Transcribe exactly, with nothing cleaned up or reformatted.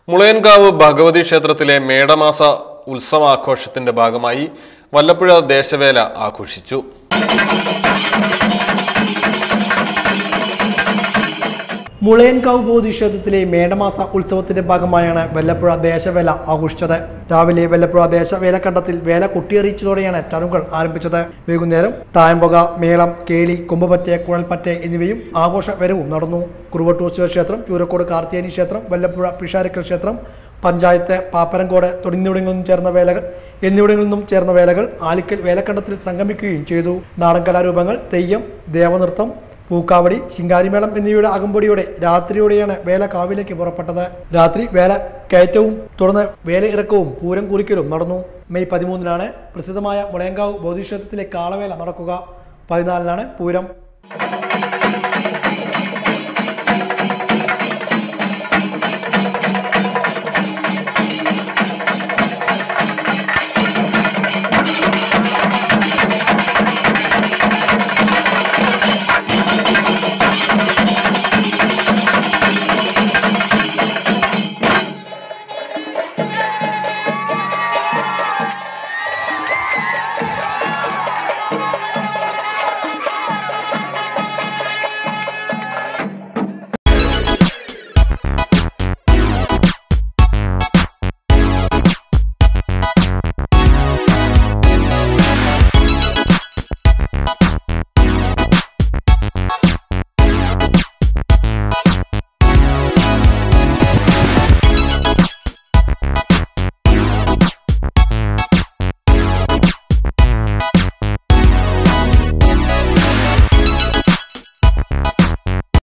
മുളയൻകാവ് ഭഗവതി ക്ഷേത്രത്തിലെ മേടമാസ ഉത്സവാഘോഷത്തിന്റെ ഭാഗമായി വല്ലപ്പുഴ ദേശവേല ആഘോഷിച്ചു. മുളയൻകാവ് ഭഗവതി ക്ഷേത്രത്തിലെ മേടമാസ ഉത്സവത്തിന്റെ ഭാഗമായാണ് വല്ലപ്പുഴ ദേശവേല ആഘോഷിച്ചത്. രാവിലെ വല്ലപ്പുഴ ദേശവേലക്കണ്ടത്തിൽ വേല കൊട്ടിയറിയിച്ചതോടെയാണ് ചടങ്ങുകൾ ആരംഭിച്ചത്. വൈകുന്നേരം തായമ്പുക, മേളം, കേളി, കുമ്പപറ്റെ, കുഴൽപ്പറ്റെ എന്നിവയും ആഘോഷവരവും നടന്നു. കുറുവട്ടൂർ ശിവക്ഷേത്രം, ചൂരക്കോട് കാർത്തിയാനി ക്ഷേത്രം, വല്ലപ്പുഴ പിഷാരക്കൽ ക്ഷേത്രം, പഞ്ചായത്ത്, പാപ്പരങ്കോട് തുടങ്ങിയവിടങ്ങളിൽ നിന്നും ചേർന്ന വേലകൾ എന്നിവിടങ്ങളിൽ നിന്നും ചേർന്ന വേലകൾ ആലിക്കൽ വേലക്കണ്ടത്തിൽ സംഗമിക്കുകയും ചെയ്തു. നാടൻ കലാരൂപങ്ങൾ, തെയ്യം, ദേവനൃത്തം, പൂക്കാവടി, ശിങ്കാരിമേളം എന്നിവയുടെ അകമ്പടിയോടെ രാത്രിയോടെയാണ് വേല കാവിലേക്ക് പുറപ്പെട്ടത്. രാത്രി വേല കയറ്റവും തുടർന്ന് വേല ഇറക്കവും പൂരം കുറിക്കലും നടന്നു. മെയ് പതിമൂന്നിനാണ് പ്രസിദ്ധമായ മുളയൻകാവ് ബോധിക്ഷേത്രത്തിലെ കാളവേല നടക്കുക. പതിനാലിനാണ് പൂരം.